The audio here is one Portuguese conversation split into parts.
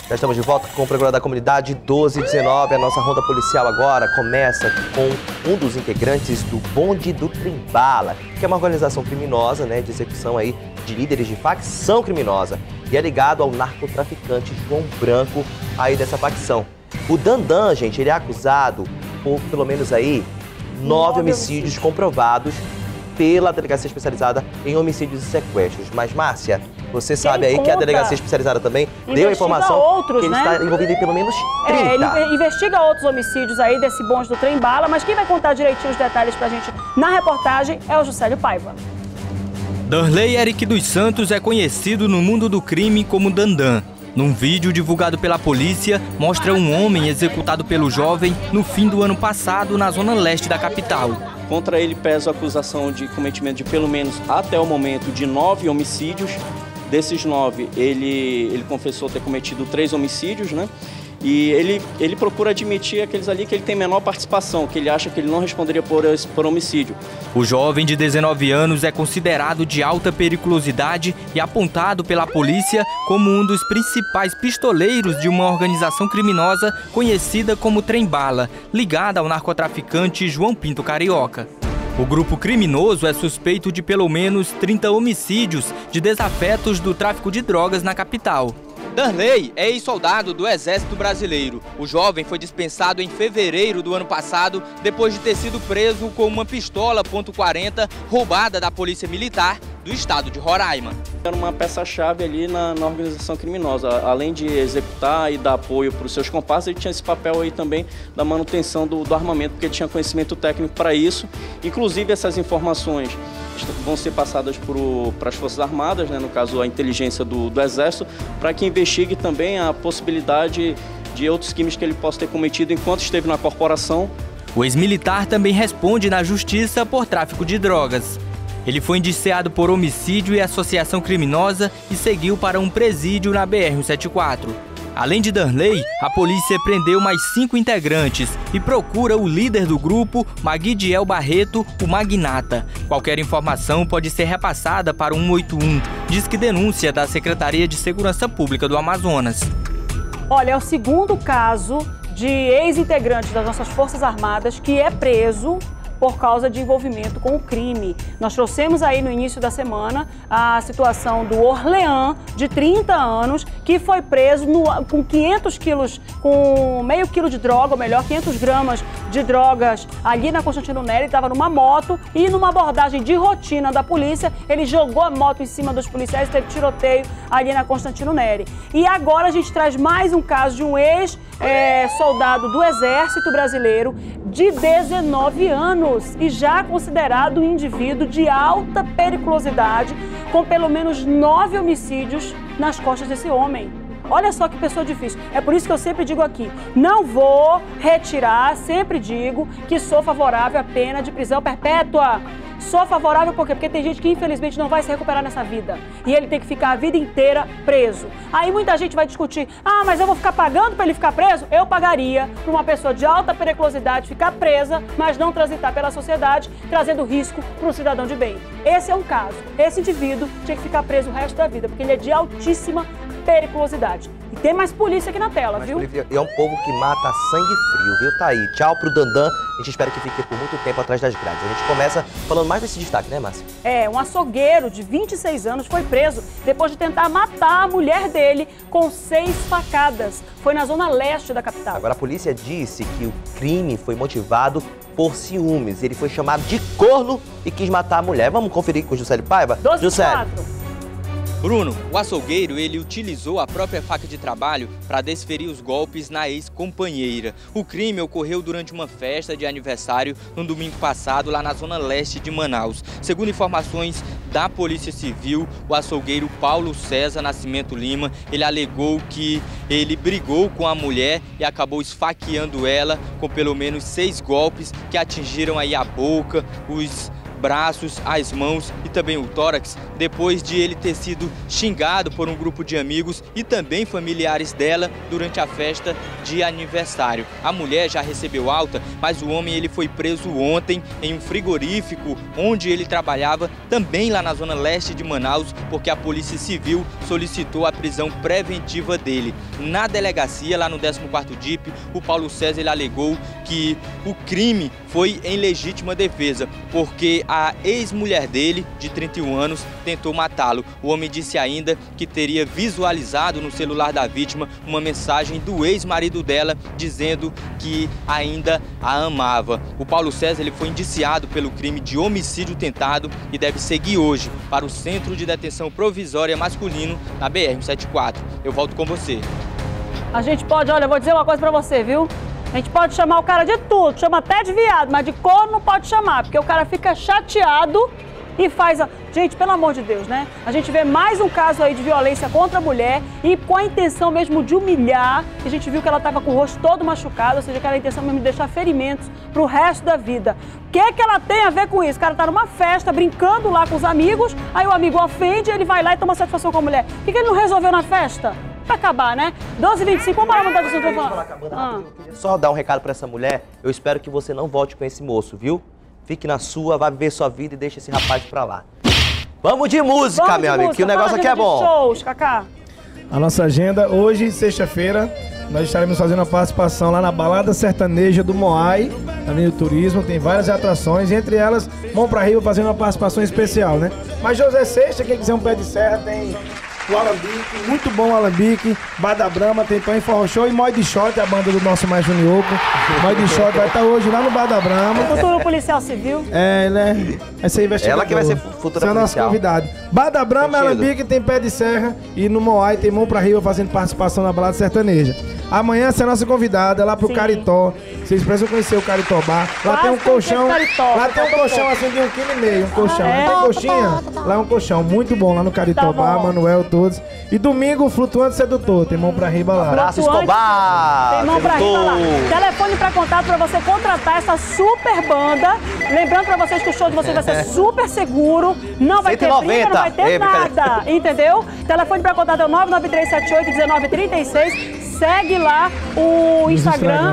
Já estamos de volta com o programa da comunidade 1219. A nossa ronda policial agora começa com um dos integrantes do Bonde do Trem-Bala, que é uma organização criminosa, né, de execução aí de líderes de facção criminosa. E é ligado ao narcotraficante João Branco aí dessa facção. O Dandan, gente, ele é acusado por pelo menos aí 9 homicídios comprovados pela Delegacia Especializada em Homicídios e Sequestros. Mas, Márcia, você sabe aí que a Delegacia Especializada também deu a informação que ele está envolvido em pelo menos 30. Ele investiga outros homicídios aí desse bonde do Trem-Bala, mas quem vai contar direitinho os detalhes pra gente na reportagem é o Juscelio Paiva. Darley Eric dos Santos é conhecido no mundo do crime como Dandan. Num vídeo divulgado pela polícia, mostra um homem executado pelo jovem no fim do ano passado na zona leste da capital. Contra ele pesa a acusação de cometimento de pelo menos, até o momento, de 9 homicídios. Desses 9, ele confessou ter cometido 3 homicídios, né? E ele procura admitir aqueles ali que ele tem menor participação, que ele acha que ele não responderia por homicídio. O jovem de 19 anos é considerado de alta periculosidade e apontado pela polícia como um dos principais pistoleiros de uma organização criminosa conhecida como Trem-Bala, ligada ao narcotraficante João Pinto Carioca. O grupo criminoso é suspeito de pelo menos 30 homicídios de desafetos do tráfico de drogas na capital. Darley é ex-soldado do Exército Brasileiro. O jovem foi dispensado em fevereiro do ano passado, depois de ter sido preso com uma pistola .40 roubada da Polícia Militar do estado de Roraima. Era uma peça-chave ali na organização criminosa. Além de executar e dar apoio para os seus comparsas, ele tinha esse papel aí também da manutenção do armamento, porque ele tinha conhecimento técnico para isso. Inclusive, essas informações vão ser passadas para as Forças Armadas, né, no caso a inteligência do Exército, para que investigue também a possibilidade de outros crimes que ele possa ter cometido enquanto esteve na corporação. O ex-militar também responde na justiça por tráfico de drogas. Ele foi indiciado por homicídio e associação criminosa e seguiu para um presídio na BR-174. Além de Darley, a polícia prendeu mais 5 integrantes e procura o líder do grupo, Maguidiel Barreto, o Magnata. Qualquer informação pode ser repassada para o 181, Disque Denúncia da Secretaria de Segurança Pública do Amazonas. Olha, é o segundo caso de ex-integrantes das nossas Forças Armadas que é preso por causa de envolvimento com o crime. Nós trouxemos aí no início da semana a situação do Orlean, de 30 anos, que foi preso com 500 quilos, com meio quilo de droga, ou melhor, 500 gramas de drogas ali na Constantino Nery. Ele estava numa moto e numa abordagem de rotina da polícia, ele jogou a moto em cima dos policiais e teve tiroteio ali na Constantino Nery. E agora a gente traz mais um caso de um ex-soldado do Exército Brasileiro de 19 anos e já considerado um indivíduo de alta periculosidade, com pelo menos 9 homicídios nas costas desse homem. Olha só que pessoa difícil. É por isso que eu sempre digo aqui, não vou retirar, sempre digo que sou favorável à pena de prisão perpétua. Sou favorável por quê? Porque tem gente que infelizmente não vai se recuperar nessa vida. E ele tem que ficar a vida inteira preso. Aí muita gente vai discutir, mas eu vou ficar pagando para ele ficar preso? Eu pagaria para uma pessoa de alta periculosidade ficar presa, mas não transitar pela sociedade, trazendo risco para um cidadão de bem. Esse é um caso. Esse indivíduo tinha que ficar preso o resto da vida, porque ele é de altíssima periculosidade. E tem mais polícia aqui na tela, viu? E é um povo que mata a sangue frio, viu? Tá aí. Tchau pro Dandan. A gente espera que fique por muito tempo atrás das grades. A gente começa falando mais desse destaque, né, Márcia? Um açougueiro de 26 anos foi preso depois de tentar matar a mulher dele com 6 facadas. Foi na zona leste da capital. Agora, a polícia disse que o crime foi motivado por ciúmes. Ele foi chamado de corno e quis matar a mulher. Vamos conferir com o Juscelio Paiva? 12/4. Bruno, o açougueiro, ele utilizou a própria faca de trabalho para desferir os golpes na ex-companheira. O crime ocorreu durante uma festa de aniversário no domingo passado, lá na zona leste de Manaus. Segundo informações da Polícia Civil, o açougueiro Paulo César Nascimento Lima, ele alegou que ele brigou com a mulher e acabou esfaqueando ela com pelo menos 6 golpes que atingiram aí a boca, os braços, as mãos e também o tórax, depois de ele ter sido xingado por um grupo de amigos e também familiares dela durante a festa de aniversário. A mulher já recebeu alta, mas o homem ele foi preso ontem em um frigorífico onde ele trabalhava, também lá na zona leste de Manaus, porque a Polícia Civil solicitou a prisão preventiva dele. Na delegacia, lá no 14º DIP, o Paulo César ele alegou que o crime foi em legítima defesa, porque a ex-mulher dele, de 31 anos, tentou matá-lo. O homem disse ainda que teria visualizado no celular da vítima uma mensagem do ex-marido dela dizendo que ainda a amava. O Paulo César ele foi indiciado pelo crime de homicídio tentado e deve seguir hoje para o Centro de Detenção Provisória Masculino na BR-174. Eu volto com você. A gente pode, olha, eu vou dizer uma coisa pra você, viu? A gente pode chamar o cara de tudo, chama até de viado, mas de corno não pode chamar, porque o cara fica chateado e faz... Gente, pelo amor de Deus, né? A gente vê mais um caso aí de violência contra a mulher e com a intenção mesmo de humilhar. A gente viu que ela estava com o rosto todo machucado, ou seja, que era a intenção mesmo de deixar ferimentos pro resto da vida. O que é que ela tem a ver com isso? O cara tá numa festa, brincando lá com os amigos, aí o amigo ofende, ele vai lá e toma satisfação com a mulher. Por que ele não resolveu na festa? Pra acabar, né? 12h25, vamos lá mudar de assunto. Só dar um recado pra essa mulher, eu espero que você não volte com esse moço, viu? Fique na sua, vá viver sua vida e deixe esse rapaz pra lá. Vamos de música, meu amigo, que o negócio aqui é bom. Shows, Cacá. A nossa agenda, hoje, sexta-feira, nós estaremos fazendo uma participação lá na Balada Sertaneja do Moai, também do Turismo, tem várias atrações, entre elas, Mão pra Riba fazendo uma participação especial, né? Mas José Seixas, quem quiser um pé de serra, tem o Alambique, muito bom o Alambique, Bar da Brama, tem Pão e Forró Show e Moi de Shot, a banda do nosso mais Junioco. Moi de Shot vai estar hoje lá no Bar da Brama. Futuro policial civil. É, né? Essa investigadora. Ela que vai ser futura policial. Essa é a nossa convidada. Bar da Brama, Alambique, tem Pé de Serra e no Moai tem Mão pra Riba fazendo participação na Balada Sertaneja. Amanhã essa é a nossa convidada, lá pro Caritó. Vocês precisam conhecer o Caritó Bar. Lá tem um colchão. Lá tem um colchão assim de 1,5 kg, um colchão. Não tem coxinha? Lá é um colchão muito bom lá no Caritó Bar, Manuel, todos. E domingo, Flutuante Sedutor. Tem Mão pra Riba lá. Abraço, Escobar! Tem Mão pra Riba lá. Telefone pra contato pra você contratar essa super banda. Lembrando pra vocês que o show de vocês vai ser super seguro. Não vai ter briga, não vai ter nada. Entendeu? Telefone pra contato é o 993781936. Segue lá o Instagram,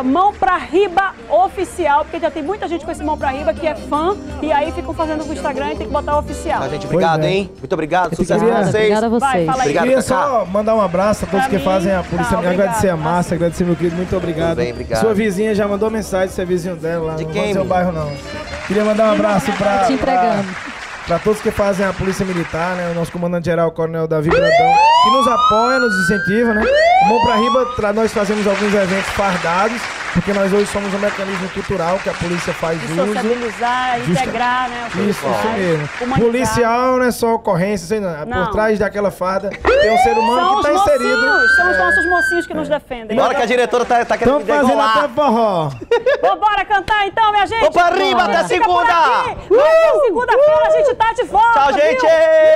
@mãopraribaoficial, porque já tem muita gente com esse Mão pra Riba que é fã e aí ficam fazendo o Instagram e tem que botar o oficial. Mas, gente, obrigado, hein? Muito obrigado, sucesso pra vocês. Obrigada a vocês. Vai, fala aí. Obrigado, Queria Cacá. só mandar um abraço a todos que fazem a polícia. Agradecer a Márcia, agradecer meu querido, muito obrigado. Tudo bem, obrigado. Sua vizinha já mandou mensagem, você é vizinho dela lá. De não quem, vou dizer o menino? bairro não. Queria mandar um abraço Te entregando. pra todos que fazem a polícia militar, né? O nosso comandante-geral, o coronel Davi Bradão, que nos apoia, nos incentiva, né? O Mão pra Riba, nós fazemos alguns eventos fardados, porque nós hoje somos um mecanismo cultural que a polícia faz De uso. sociabilizar, integrar, né? Isso mesmo. Humanizar. Policial não é só ocorrência, sei não. Não. Por trás daquela farda tem um ser humano São que os está inserido. mocinhos, são os nossos mocinhos que nos defendem. Na hora que a diretora tá querendo Estão fazendo até degolar. forró. Vambora cantar então, minha gente? Vamos pra riba, até Fica por segunda! aqui. Até segunda-feira a gente tá de volta. Tchau, viu? gente!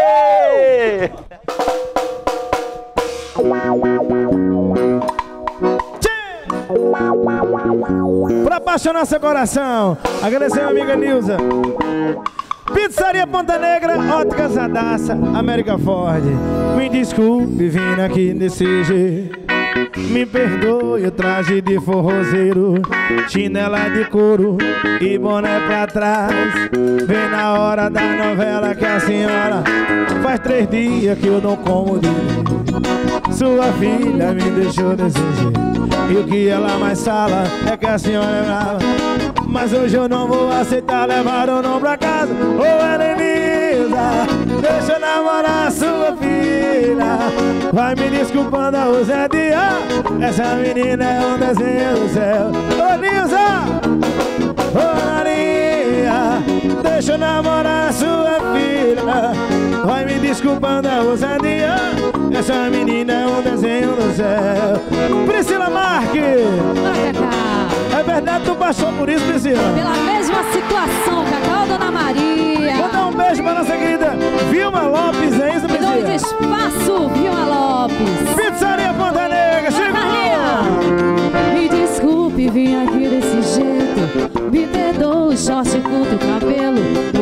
Pra apaixonar seu coração. Agradecer a minha amiga Nilza. Pizzaria Ponta Negra, Óticas Radassa, América Ford. Me desculpe vindo aqui desse jeito. Me perdoe o traje de forrozeiro, chinela de couro e boné pra trás. Vem na hora da novela que a senhora faz 3 dias que eu não como direito. Sua filha me deixou desse jeito e o que ela mais fala é que a senhora é brava. Mas hoje eu não vou aceitar levar o nome pra casa. Ô Helenisa, deixa eu namorar a sua filha. Vai me desculpando a ousadia, essa menina é um desenho do céu. Ô Nilza, ô Maria, deixa eu namorar a sua filha. Vai me desculpando a ousadia, essa menina é um desenho do céu. Priscila Marques, Oi, Cacá. é verdade tu passou por isso, Priscila? Pela mesma situação, Cacá, Dona Maria. Vou dar um beijo pra nossa querida Vilma Lopes, é isso, Em nome de Priscila? Espaço, Vilma Lopes. Pizzaria Ponta Negra, chegou! Me desculpe, vim aqui desse jeito. Me perdoa o short, curto o cabelo.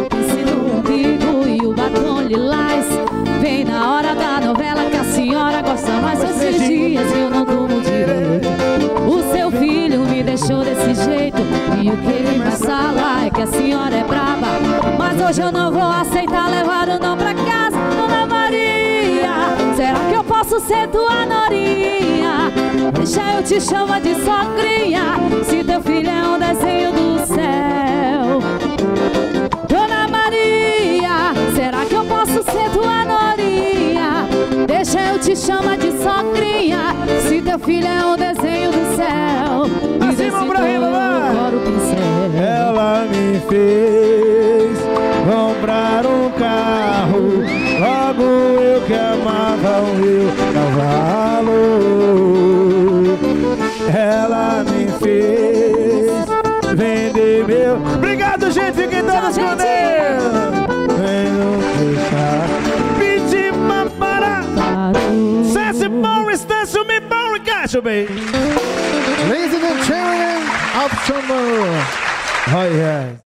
senhora é braba, mas hoje eu não vou aceitar levar o não pra casa. Dona Maria, será que eu posso ser tua norinha? Deixa eu te chamar de sogrinha, se teu filho é um desenho do céu. Dona Maria, será que eu posso ser tua norinha? Deixa eu te chamar de sogrinha, se teu filho é um desenho do céu. E desse Acima pra riba, vai! o pincel. Ela me fez comprar um carro, logo eu que amava o meu cavalo. Ela me fez vender meu... Obrigado, gente, fiquem todos com Deus. Vem não deixar pedir para Cesse Morris, dance to me, Morris, gacho, bem. Ladies and gentlemen, of Chumbo. Oh, yeah.